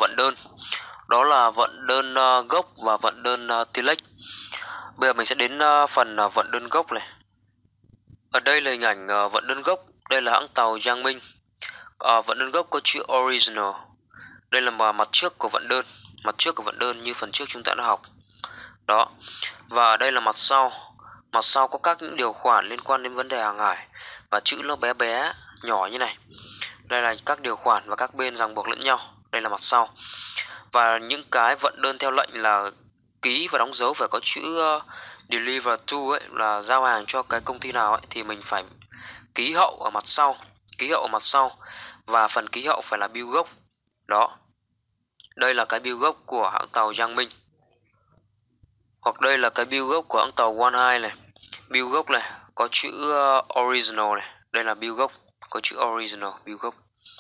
vận đơn. Đó là vận đơn gốc và vận đơn Telex. Bây giờ mình sẽ đến phần vận đơn gốc này. Ở đây là hình ảnh vận đơn gốc. Đây là hãng tàu Giang Minh. Vận đơn gốc có chữ Original. Đây là mặt trước của vận đơn. Mặt trước của vận đơn như phần trước chúng ta đã học. Đó. Và ở đây là mặt sau. Mặt sau có các những điều khoản liên quan đến vấn đề hàng hải. Và chữ nó bé bé, nhỏ như này. Đây là các điều khoản và các bên ràng buộc lẫn nhau. Đây là mặt sau. Và những cái vận đơn theo lệnh là ký và đóng dấu phải có chữ deliver to ấy, là giao hàng cho cái công ty nào ấy, thì mình phải ký hậu ở mặt sau. Ký hậu ở mặt sau. Và phần ký hậu phải là bill gốc. Đó. Đây là cái bill gốc của hãng tàu Giang Minh. Hoặc đây là cái bill gốc của hãng tàu One Hai này. Bill gốc này có chữ original này. Đây là bill gốc, có chữ original, bill gốc.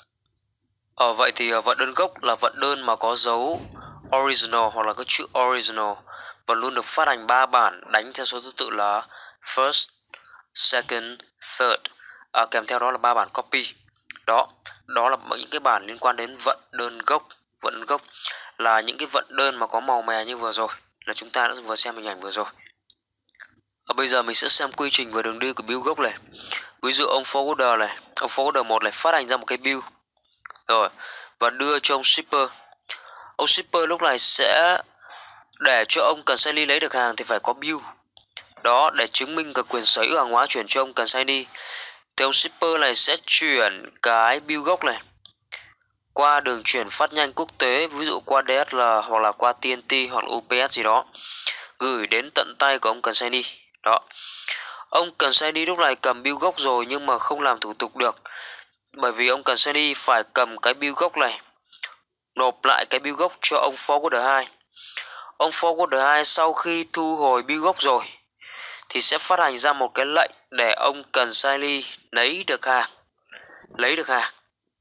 Vậy thì vận đơn gốc là vận đơn mà có dấu original hoặc là có chữ original và luôn được phát hành 3 bản đánh theo số thứ tự là first, second, third, kèm theo đó là 3 bản copy. Đó là những cái bản liên quan đến vận đơn gốc. Vận đơn gốc là những cái vận đơn mà có màu mè như vừa rồi, là chúng ta đã vừa xem hình ảnh vừa rồi. Bây giờ mình sẽ xem quy trình và đường đi của bill gốc này. Ví dụ ông forwarder này, ông forwarder 1 này phát hành ra một cái bill rồi và đưa cho ông shipper. Ông shipper lúc này sẽ để cho ông consignee lấy được hàng thì phải có bill. Đó, để chứng minh cái quyền sở hữu hàng hóa chuyển cho ông consignee thì ông shipper này sẽ chuyển cái bill gốc này qua đường chuyển phát nhanh quốc tế, ví dụ qua DHL hoặc là qua TNT hoặc là UPS gì đó, gửi đến tận tay của ông consignee. Đó. Ông consignee lúc này cầm bill gốc rồi nhưng mà không làm thủ tục được, bởi vì ông consignee phải cầm cái bill gốc này nộp lại cái bill gốc cho ông forwarder 2. Ông forwarder 2 sau khi thu hồi bill gốc rồi thì sẽ phát hành ra một cái lệnh để ông consignee lấy được hàng.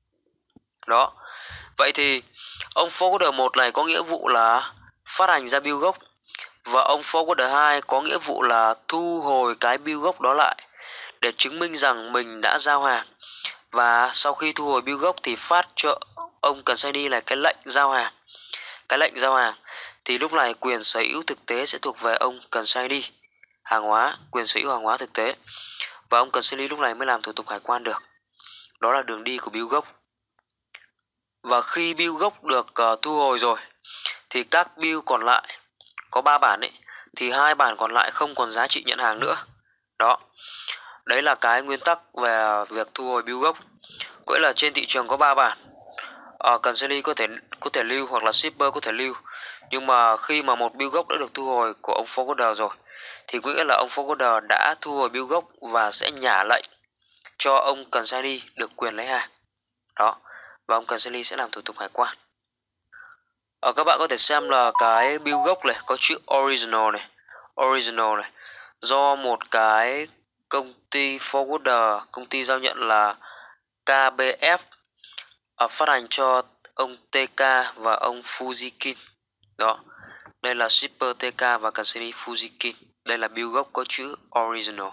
Đó. Vậy thì ông forwarder 1 này có nghĩa vụ là phát hành ra bill gốc và ông forwarder 2 có nghĩa vụ là thu hồi cái bill gốc đó lại để chứng minh rằng mình đã giao hàng. Và sau khi thu hồi bill gốc thì phát cho ông consignee là cái lệnh giao hàng. Cái lệnh giao hàng thì lúc này quyền sở hữu thực tế sẽ thuộc về ông consignee hàng hóa, quyền sở hữu hàng hóa thực tế. Và ông consignee lúc này mới làm thủ tục hải quan được. Đó là đường đi của bill gốc. Và khi bill gốc được thu hồi rồi thì các bill còn lại có 3 bản ấy thì 2 bản còn lại không còn giá trị nhận hàng nữa. Đó. Đấy là cái nguyên tắc về việc thu hồi bill gốc. Có nghĩa là trên thị trường có 3 bản. Consignee có thể lưu hoặc là shipper có thể lưu. Nhưng mà khi mà một bill gốc đã được thu hồi của ông forwarder rồi thì có nghĩa là ông forwarder đã thu hồi bill gốc và sẽ nhả lệnh cho ông consignee được quyền lấy hàng. Đó. Và ông consignee sẽ làm thủ tục hải quan. Các bạn có thể xem là cái bill gốc này có chữ original này do một cái công ty forwarder, công ty giao nhận là KBF phát hành cho ông TK và ông Fujikin. Đó. Đây là shipper TK và consignee Fujikin. Đây là bill gốc có chữ original.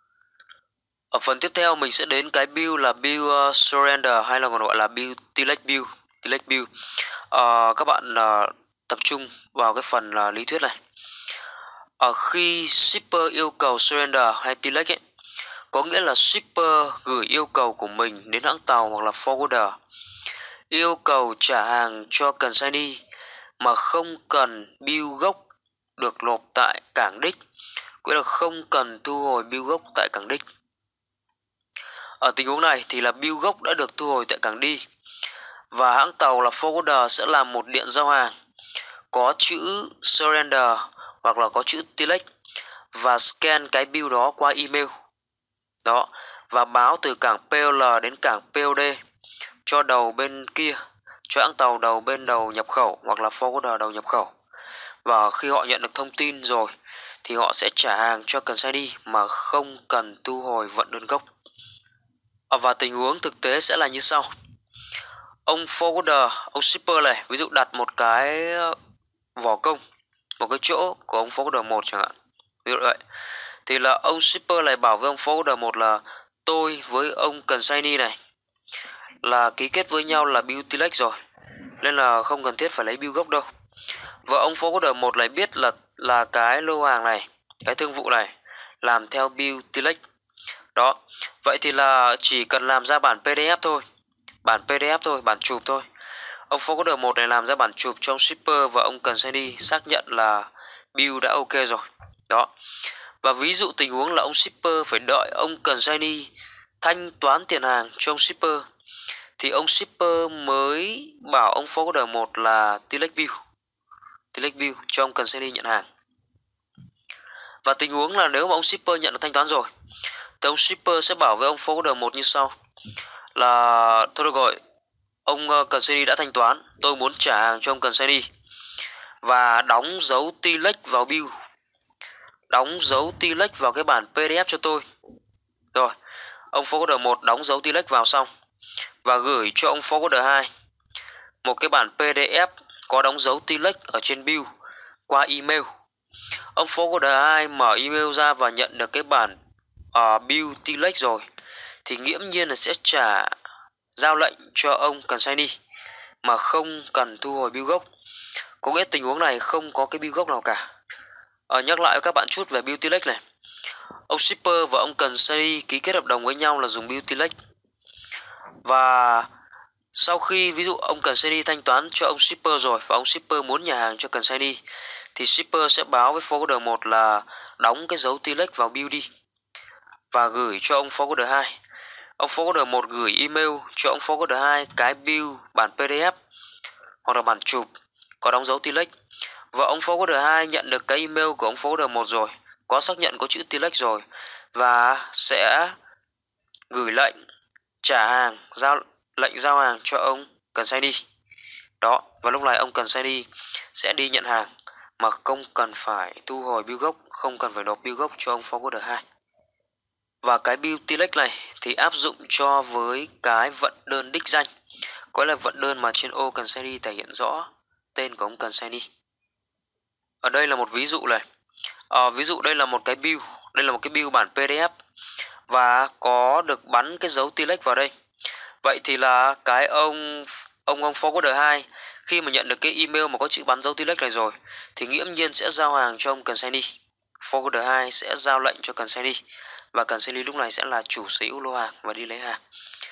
Ở phần tiếp theo mình sẽ đến cái bill là bill surrender hay là còn gọi là bill Telex bill. Các bạn tập trung vào cái phần lý thuyết này. Khi shipper yêu cầu surrender hay Telex ấy, có nghĩa là shipper gửi yêu cầu của mình đến hãng tàu hoặc là forwarder, yêu cầu trả hàng cho consignee mà không cần bill gốc được nộp tại cảng đích, nghĩa là không cần thu hồi bill gốc tại cảng đích. Ở tình huống này thì là bill gốc đã được thu hồi tại cảng đi và hãng tàu là forwarder sẽ làm một điện giao hàng có chữ surrender hoặc là có chữ Telex và scan cái bill đó qua email. Đó, và báo từ cảng PL đến cảng POD cho đầu bên kia, cho hãng tàu đầu nhập khẩu hoặc là forwarder đầu nhập khẩu. Và khi họ nhận được thông tin rồi thì họ sẽ trả hàng cho consignee mà không cần thu hồi vận đơn gốc. Và tình huống thực tế sẽ là như sau. Ông forwarder, ông shipper này ví dụ đặt một cái vỏ công, một cái chỗ của ông forwarder 1 chẳng hạn, ví dụ vậy, thì là ông shipper này bảo với ông forwarder 1 là tôi với ông consignee này là ký kết với nhau là bill Telex rồi, nên là không cần thiết phải lấy bill gốc đâu. Và ông forwarder 1 lại biết là cái lô hàng này, cái thương vụ này làm theo bill Telex. Đó. Vậy thì là chỉ cần làm ra bản PDF thôi. Bản chụp thôi. Ông forwarder 1 này làm ra bản chụp cho ông shipper và ông cần sign đi xác nhận là bill đã ok rồi. Đó. Và ví dụ tình huống là ông shipper phải đợi ông cần sign đi thanh toán tiền hàng cho ông shipper thì ông shipper mới bảo ông forwarder 1 là Telex bill cho ông cần sign đi nhận hàng. Và tình huống là nếu mà ông shipper nhận được thanh toán rồi thì ông shipper sẽ bảo với ông forwarder 1 như sau là thôi được rồi, ông cần sign đi đã thanh toán, tôi muốn trả hàng cho ông cần sign đi và đóng dấu Telex vào bill, đóng dấu Telex vào cái bản PDF cho tôi. Rồi, ông forwarder 1 đóng dấu Telex vào xong và gửi cho ông forwarder 2 một cái bản PDF có đóng dấu Telex ở trên bill qua email. Ông forwarder 2 mở email ra và nhận được cái bản bill Telex rồi thì nghiễm nhiên là sẽ trả giao lệnh cho ông cần sign đi mà không cần thu hồi bill gốc. Có nghĩa tình huống này không có cái bill gốc nào cả. Nhắc lại các bạn chút về bill Telex này. Ông shipper và ông cần sign đi ký kết hợp đồng với nhau là dùng bill Telex. Và sau khi ví dụ ông cần sign đi thanh toán cho ông shipper rồi và ông shipper muốn nhà hàng cho cần sign đi thì shipper sẽ báo với forwarder 1 là đóng cái dấu Telex vào bill đi và gửi cho ông forwarder 2. Ông forwarder 1 gửi email cho ông forwarder 2 cái bill bản PDF hoặc là bản chụp có đóng dấu Telex. Và ông forwarder 2 nhận được cái email của ông forwarder 1 rồi, có xác nhận có chữ Telex rồi và sẽ gửi lệnh trả hàng, lệnh giao hàng cho ông cần sign đi. Đó, và lúc này ông cần sign đi sẽ đi nhận hàng mà không cần phải thu hồi bill gốc, không cần phải nộp bill gốc cho ông forwarder 2. Và cái bill Telex này thì áp dụng cho với cái vận đơn đích danh, có là vận đơn mà trên ô cần sign đi thể hiện rõ tên của ông cần sign đi. Ở đây là một ví dụ này. Ví dụ đây là một cái bill bản PDF và có được bắn cái dấu Telex vào đây. Vậy thì là cái ông forwarder 2 khi mà nhận được cái email mà có chữ bắn dấu Telex này rồi thì nghiễm nhiên sẽ giao hàng cho ông cần sign đi. Forwarder 2 sẽ giao lệnh cho cần sign đi và cần sign đi lúc này sẽ là chủ sở hữu lô hàng và đi lấy hàng.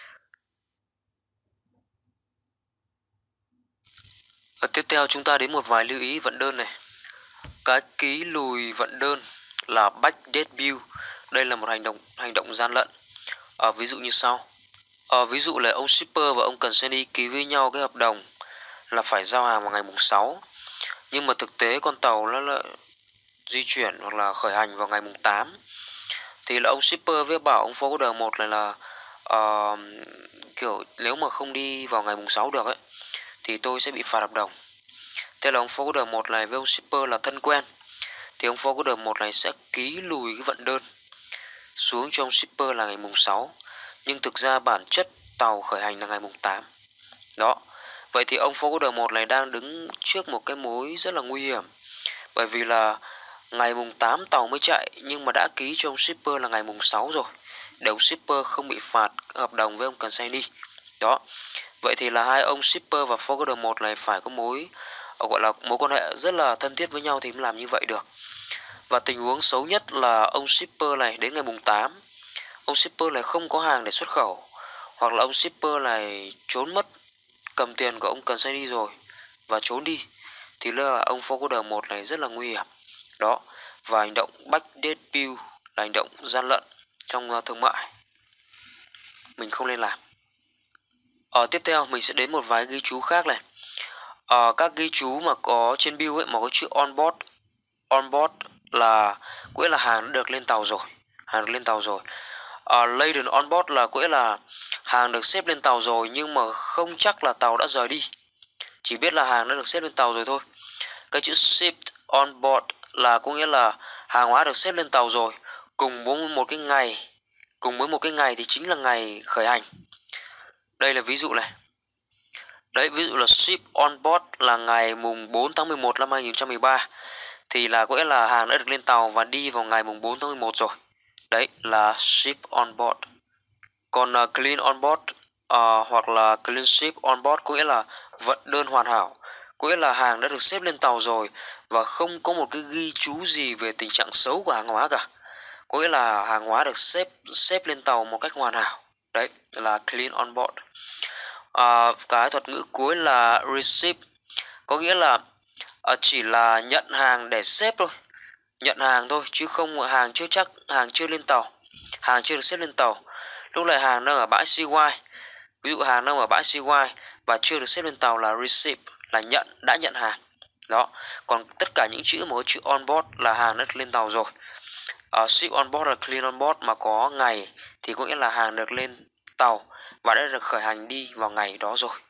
Tiếp theo chúng ta đến một vài lưu ý vận đơn này. Cái ký lùi vận đơn là backdate bill. Đây là một hành động gian lận. Ví dụ như sau. Ví dụ là ông shipper và ông cần sign đi ký với nhau cái hợp đồng là phải giao hàng vào ngày mùng 6. Nhưng mà thực tế con tàu nó lại di chuyển hoặc là khởi hành vào ngày mùng 8. Thì là ông shipper với bảo ông forwarder 1 này là kiểu nếu mà không đi vào ngày mùng 6 được ấy thì tôi sẽ bị phạt hợp đồng. Thế là ông forwarder 1 này với ông shipper là thân quen thì ông forwarder 1 này sẽ ký lùi cái vận đơn xuống cho ông shipper là ngày mùng 6. Nhưng thực ra bản chất tàu khởi hành là ngày mùng 8. Đó. Vậy thì ông forwarder 1 này đang đứng trước một cái mối rất là nguy hiểm. Bởi vì là ngày mùng 8 tàu mới chạy nhưng mà đã ký cho ông shipper là ngày mùng 6 rồi. Để ông shipper không bị phạt hợp đồng với ông cần sign đi. Đó. Vậy thì là hai ông shipper và forwarder 1 này phải có gọi là mối quan hệ rất là thân thiết với nhau thì mới làm như vậy được. Và tình huống xấu nhất là ông shipper này đến ngày mùng 8, ông shipper này không có hàng để xuất khẩu, hoặc là ông shipper này trốn mất, cầm tiền của ông cần sign đi rồi và trốn đi, thì là ông forwarder 1 này rất là nguy hiểm. Đó, và hành động backdate bill là hành động gian lận trong thương mại, mình không nên làm. Tiếp theo mình sẽ đến một vài ghi chú khác này. Các ghi chú mà có trên bill ấy mà có chữ onboard là có nghĩa là hàng đã được lên tàu rồi. Laden onboard là có nghĩa là hàng được xếp lên tàu rồi nhưng mà không chắc là tàu đã rời đi, chỉ biết là hàng đã được xếp lên tàu rồi thôi. Cái chữ shipped on board là có nghĩa là hàng hóa được xếp lên tàu rồi cùng với một cái ngày thì chính là ngày khởi hành. Đây là ví dụ này. Đấy, ví dụ là ship on board là ngày mùng 4 tháng 11 năm 2013 thì là có nghĩa là hàng đã được lên tàu và đi vào ngày mùng 4 tháng 11 rồi. Đấy là ship on board. Còn clean on board hoặc là clean ship on board có nghĩa là vận đơn hoàn hảo, có nghĩa là hàng đã được xếp lên tàu rồi và không có một cái ghi chú gì về tình trạng xấu của hàng hóa cả. Có nghĩa là hàng hóa được xếp lên tàu một cách hoàn hảo. Đấy là clean on board. Cái thuật ngữ cuối là receive, có nghĩa là chỉ là nhận hàng để xếp thôi, nhận hàng thôi, chứ không hàng chưa chắc, hàng chưa lên tàu, hàng chưa được xếp lên tàu. Lúc này hàng đang ở bãi CY, ví dụ hàng đang ở bãi CY và chưa được xếp lên tàu là receive, là đã nhận hàng đó. Còn tất cả những chữ mà có chữ on board là hàng đã được lên tàu rồi. Ship on board là clean on board, mà có ngày thì có nghĩa là hàng được lên tàu và đã được khởi hành đi vào ngày đó rồi.